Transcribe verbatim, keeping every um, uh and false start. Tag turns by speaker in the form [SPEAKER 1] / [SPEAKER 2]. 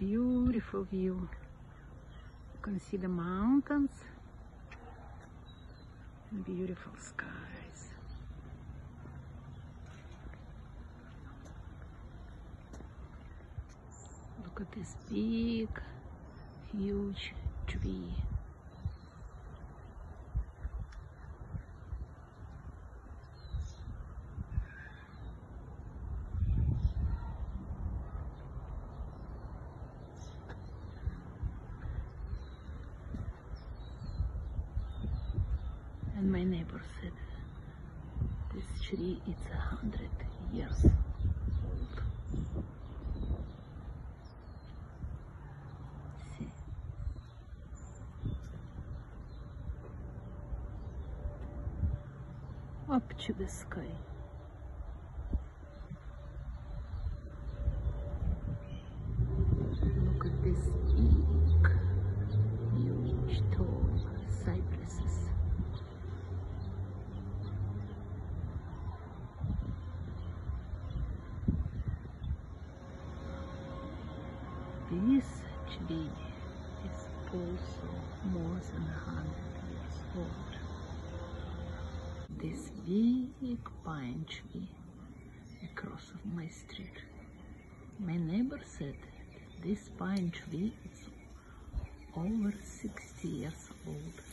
[SPEAKER 1] beautiful view. You can see the mountains and beautiful skies. Look at this big, huge tree. And my neighbor said this tree is a hundred years old. See? Up to the sky. Look at this big, huge, tall cypresses. This tree is also more than a hundred years old. This big pine tree across of my street. My neighbor said this pine tree is over sixty years old.